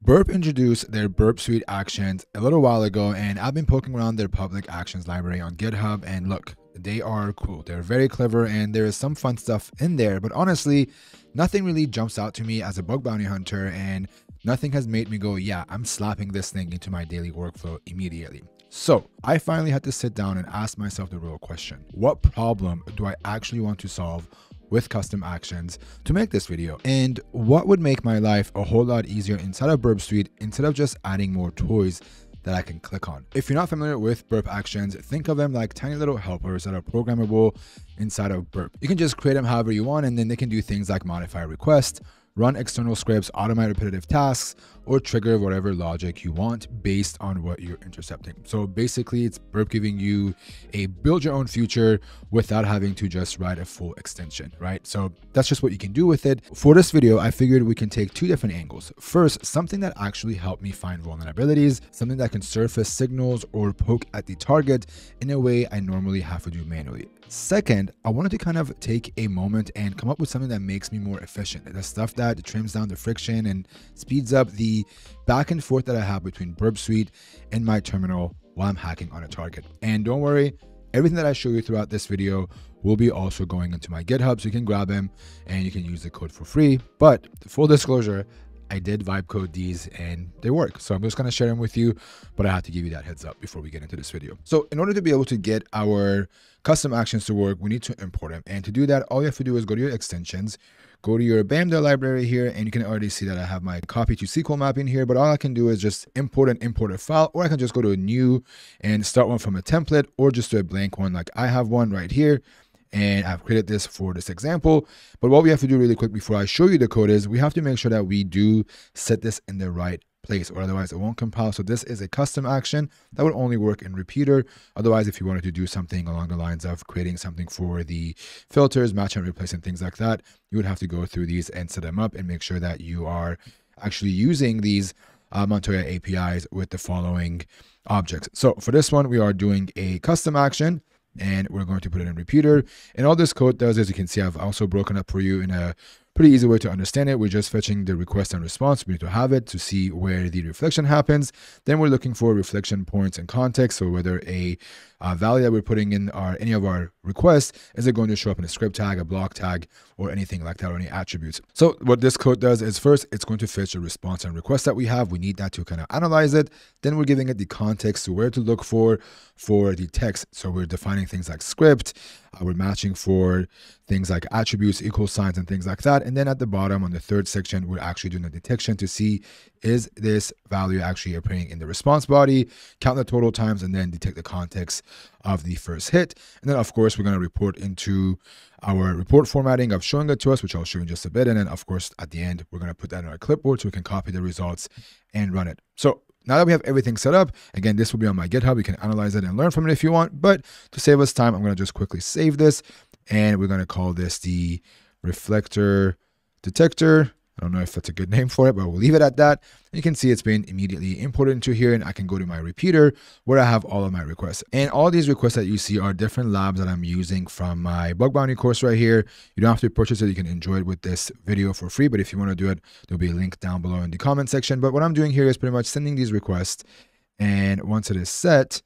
Burp introduced their Burp Suite actions a little while ago, and I've been poking around their public actions library on GitHub, and look, they are cool. They're very clever, and there is some fun stuff in there, but honestly, nothing really jumps out to me as a bug bounty hunter, and nothing has made me go, yeah, I'm slapping this thing into my daily workflow immediately. So I finally had to sit down and ask myself the real question: what problem do I actually want to solve with custom actions to make this video? And what would make my life a whole lot easier inside of Burp Suite instead of just adding more toys that I can click on? If you're not familiar with Burp actions, think of them like tiny little helpers that are programmable inside of Burp. You can just create them however you want, and then they can do things like modify requests, run external scripts, automate repetitive tasks, or trigger whatever logic you want based on what you're intercepting. So basically, it's Burp giving you a build your own future without having to just write a full extension, right? So that's just what you can do with it. For this video, I figured we can take two different angles. First, something that actually helped me find vulnerabilities, something that can surface signals or poke at the target in a way I normally have to do manually. Second, I wanted to kind of take a moment and come up with something that makes me more efficient. The stuff that trims down the friction and speeds up the back and forth that I have between Burp Suite and my terminal while I'm hacking on a target. And don't worry, everything that I show you throughout this video will be also going into my GitHub, so you can grab them and you can use the code for free. But full disclosure, I did vibe code these and they work. So I'm just going to share them with you, but I had to give you that heads up before we get into this video. So in order to be able to get our custom actions to work, we need to import them. And to do that, all you have to do is go to your extensions, go to your BAM.dot library here, and you can already see that I have my copy to SQL mapping here, but all I can do is just import a file, or I can just go to a new and start one from a template, or just do a blank one like I have one right here. And I've created this for this example. But what we have to do really quick before I show you the code is we have to make sure that we do set this in the right place, or otherwise it won't compile. So this is a custom action that would only work in repeater. Otherwise, if you wanted to do something along the lines of creating something for the filters, match and replace and things like that, you would have to go through these and set them up and make sure that you are actually using these Montoya APIs with the following objects. So for this one, we are doing a custom action, and we're going to put it in repeater. And all this code does, as you can see, I've also broken up for you in a pretty easy way to understand it. We're just fetching the request and response. We need to have it to see where the reflection happens. Then we're looking for reflection points and context. So whether a value that we're putting in any of our requests, is it going to show up in a script tag, a block tag, or anything like that, or any attributes. So what this code does is first, it's going to fetch the response and request that we have. We need that to kind of analyze it. Then we're giving it the context to where to look for the text. So we're defining things like script. We're matching for things like attributes, equal signs, and things like that. And then at the bottom on the third section, we're actually doing a detection to see, is this value actually appearing in the response body, count the total times, and then detect the context of the first hit. And then of course, we're going to report into our report formatting of showing it to us, which I'll show you in just a bit. And then of course, at the end, we're going to put that in our clipboard so we can copy the results and run it. So now that we have everything set up, again, this will be on my GitHub. You can analyze it and learn from it if you want. But to save us time, I'm going to just quickly save this. And we're going to call this the reflector detector. I don't know if that's a good name for it, but we'll leave it at that. You can see it's been immediately imported into here, and I can go to my repeater where I have all of my requests. And all these requests that you see are different labs that I'm using from my bug bounty course right here. You don't have to purchase it. You can enjoy it with this video for free, but if you want to do it, there'll be a link down below in the comment section. But what I'm doing here is pretty much sending these requests. And once it is set,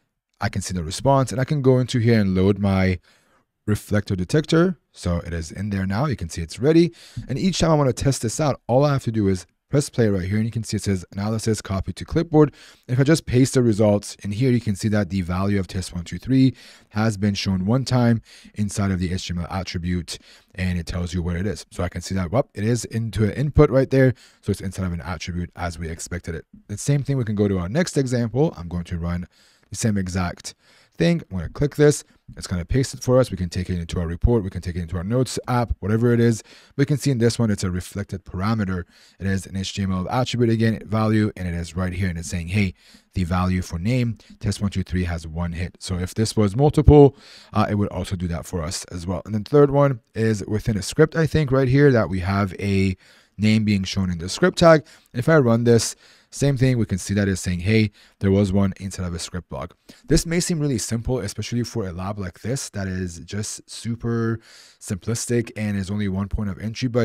I can see the response, and I can go into here and load my reflector detector. So it is in there now. You can see it's ready. And each time I want to test this out, all I have to do is press play right here. And you can see it says analysis, copy to clipboard. If I just paste the results in here, you can see that the value of test123 has been shown one time inside of the HTML attribute, and it tells you where it is. So I can see that, well, it is into an input right there. So it's inside of an attribute as we expected it. The same thing, we can go to our next example. I'm going to run the same exact thing. I'm going to click this. It's going to paste it for us. We can take it into our report. We can take it into our notes app, whatever it is. We can see in this one, it's a reflected parameter. It is an HTML attribute again, value, and it is right here. And it's saying, hey, the value for name test123 has one hit. So if this was multiple, it would also do that for us as well. And then third one is within a script, I think right here, that we have a name being shown in the script tag. If I run this, same thing, we can see that it's saying, hey, there was one inside of a script block. This may seem really simple, especially for a lab like this that is just super simplistic and is only one point of entry, but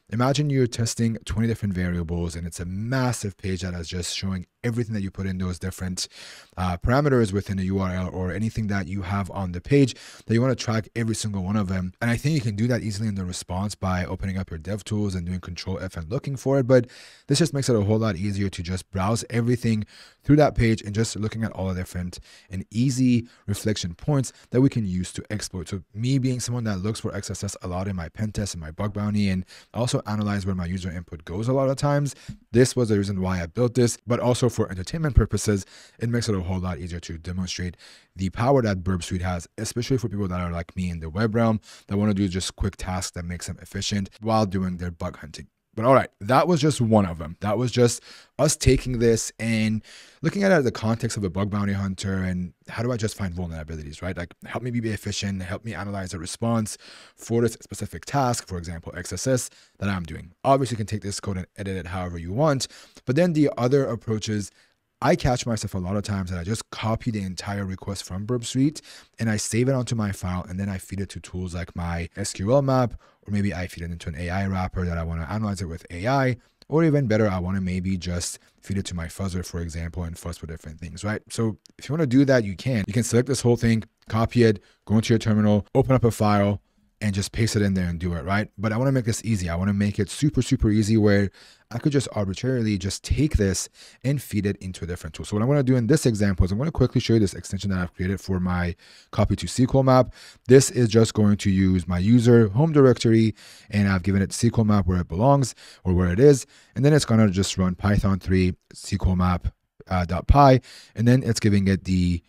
Imagine you're testing 20 different variables and it's a massive page that is just showing everything that you put in those different parameters within a URL or anything that you have on the page that you want to track every single one of them. And I think you can do that easily in the response by opening up your dev tools and doing Control F and looking for it. But this just makes it a whole lot easier to just browse everything through that page and just looking at all the different and easy reflection points that we can use to exploit. So me being someone that looks for XSS a lot in my pen test and my bug bounty, and also analyze where my user input goes a lot of times, this was the reason why I built this. But also for entertainment purposes, it makes it a whole lot easier to demonstrate the power that Burp Suite has, especially for people that are like me in the web realm that want to do just quick tasks that makes them efficient while doing their bug hunting. But all right, that was just one of them. That was just us taking this and looking at it in the context of a bug bounty hunter and how do I just find vulnerabilities, right? Like help me be efficient, help me analyze a response for this specific task, for example, XSS that I'm doing. Obviously, you can take this code and edit it however you want. But then the other approaches, I catch myself a lot of times that I just copy the entire request from Burp Suite and I save it onto my file and then I feed it to tools like my SQL map, or maybe I feed it into an AI wrapper that I want to analyze it with AI, or even better, I want to maybe just feed it to my fuzzer, for example, and fuzz for different things, right? So if you want to do that, you can select this whole thing, copy it, go into your terminal, open up a file, and just paste it in there and do it, right? But I want to make this easy. I want to make it super, super easy where I could just arbitrarily just take this and feed it into a different tool. So what I'm going to do in this example is I'm going to quickly show you this extension that I've created for my copy to SQL map. This is just going to use my user home directory, and I've given it SQL map where it belongs or where it is. And then it's going to just run Python 3 SQL map .py, and then it's giving it the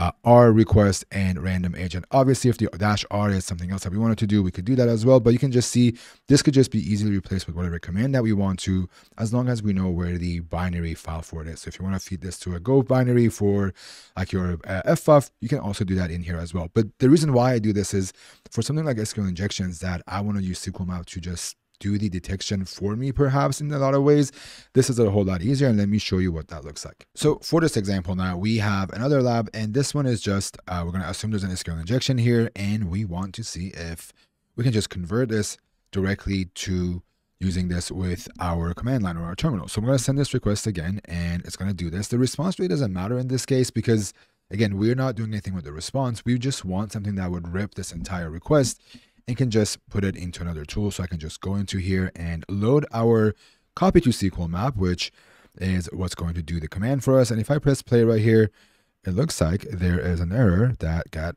R request and random agent. Obviously, if the -R is something else that we wanted to do, we could do that as well. But you can just see this could just be easily replaced with whatever command that we want to, as long as we know where the binary file for it is. So if you want to feed this to a Go binary for like your FFuff, you can also do that in here as well. But the reason why I do this is for something like SQL injections that I want to use SQL map to just do the detection for me, perhaps in a lot of ways. This is a whole lot easier, and let me show you what that looks like. So for this example now, we have another lab, and this one is just, we're going to assume there's an SQL injection here, and we want to see if we can just convert this directly to using this with our command line or our terminal. So I'm going to send this request again, and it's going to do this. The response rate doesn't matter in this case because, again, we're not doing anything with the response. We just want something that would rip this entire request and can just put it into another tool. So I can just go into here and load our copy to SQL map, which is what's going to do the command for us. And if I press play right here, it looks like there is an error that got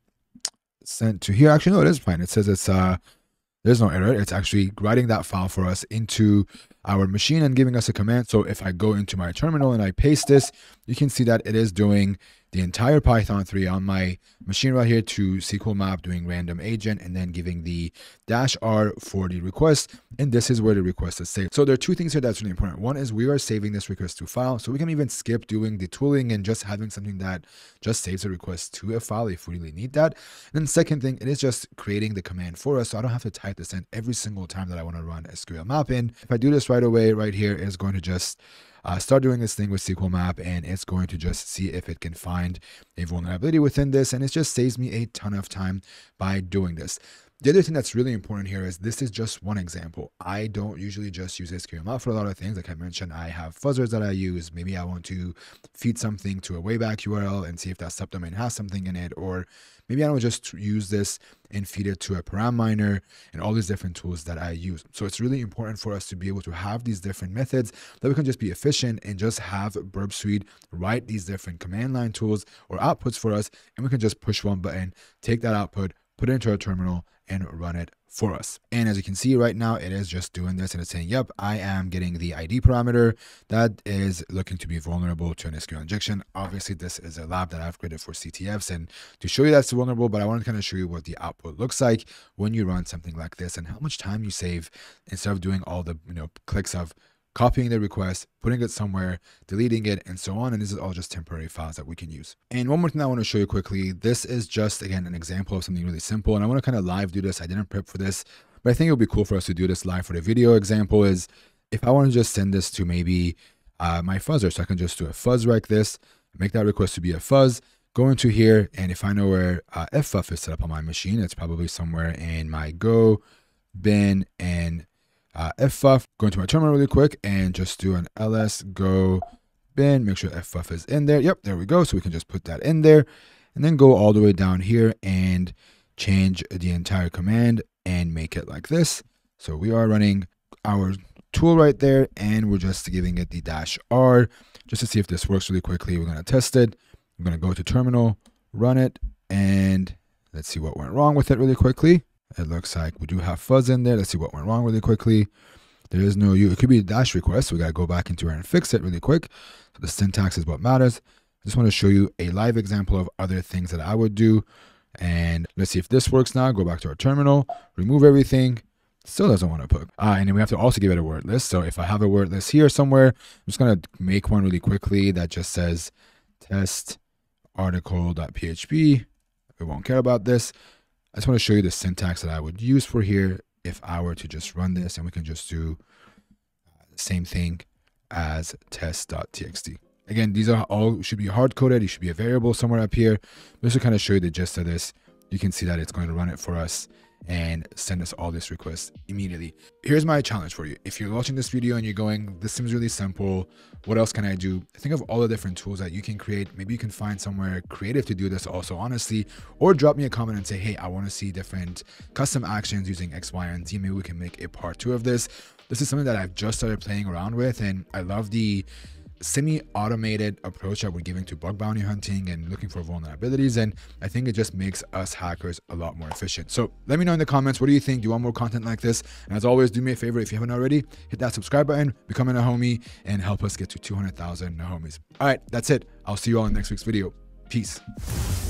sent to here. Actually, no, it is fine. It says it's there's no error. It's actually writing that file for us into our machine and giving us a command. So if I go into my terminal and I paste this, you can see that it is doing the entire Python 3 on my machine right here to SQL map, doing random agent, and then giving the -R for the request. And this is where the request is saved. So there are two things here that's really important. One is we are saving this request to file. So we can even skip doing the tooling and just having something that just saves a request to a file if we really need that. And then the second thing, it is just creating the command for us. So I don't have to type this in every single time that I want to run SQL map in. If I do this right away, right here, it's going to just start doing this thing with SQL map, and it's going to just see if it can find a vulnerability within this, and it just saves me a ton of time by doing this. The other thing that's really important here is this is just one example. I don't usually just use SQL map for a lot of things. Like I mentioned, I have fuzzers that I use. Maybe I want to feed something to a wayback URL and see if that subdomain has something in it, or maybe I don't just use this and feed it to a param miner and all these different tools that I use. So it's really important for us to be able to have these different methods that we can just be efficient and just have Burp Suite write these different command line tools or outputs for us, and we can just push one button, take that output, put it into our terminal, and run it for us. And as you can see right now, it is just doing this, and it's saying, yep, I am getting the ID parameter that is looking to be vulnerable to an SQL injection. Obviously, this is a lab that I've created for CTFs and to show you that's vulnerable, but I want to kind of show you what the output looks like when you run something like this and how much time you save instead of doing all the clicks of copying the request, putting it somewhere, deleting it, and so on. And this is all just temporary files that we can use. And one more thing I want to show you quickly. This is just, again, an example of something really simple. And I want to kind of live do this. I didn't prep for this, but I think it would be cool for us to do this live for the video. Example is if I want to just send this to maybe my fuzzer. So I can just do a fuzz like this, make that request to be a fuzz, go into here. And if I know where ffuff is set up on my machine, it's probably somewhere in my Go bin and ffuff. Go into my terminal really quick and just do an ls go bin. Make sure ffuff is in there. Yep, there we go. So we can just put that in there and then go all the way down here and change the entire command and make it like this. So we are running our tool right there and we're just giving it the -r just to see if this works really quickly. We're going to test it. I'm going to go to terminal, run it, and let's see what went wrong with it really quickly. It looks like we do have fuzz in there. Let's see what went wrong really quickly. There is no it could be a dash request. So we got to go back into here and fix it really quick. So the syntax is what matters. I just want to show you a live example of other things that I would do. And let's see if this works now. Go back to our terminal, remove everything. Still doesn't want to put. And then we have to also give it a word list. So if I have a word list here somewhere, I'm just going to make one really quickly that just says test article.php. We won't care about this. I just want to show you the syntax that I would use for here if I were to just run this, and we can just do the same thing as test.txt. Again, these are all should be hard coded. It should be a variable somewhere up here. Just to kind of show you the gist of this, you can see that it's going to run it for us and send us all this requests immediately. Here's my challenge for you. If you're watching this video and you're going, this seems really simple, what else can I do? Think of all the different tools that you can create. Maybe you can find somewhere creative to do this also, honestly, or drop me a comment and say, hey, I want to see different custom actions using X, Y, and Z. Maybe we can make a part 2 of this. This is something that I've just started playing around with, and I love the semi-automated approach that we're giving to bug bounty hunting and looking for vulnerabilities, and I think it just makes us hackers a lot more efficient. So let me know in the comments, what do you think? Do you want more content like this? And as always, do me a favor, if you haven't already, hit that subscribe button, become a Nahomie, and help us get to 200,000 Nahomies. All right, that's it. I'll see you all in next week's video. Peace.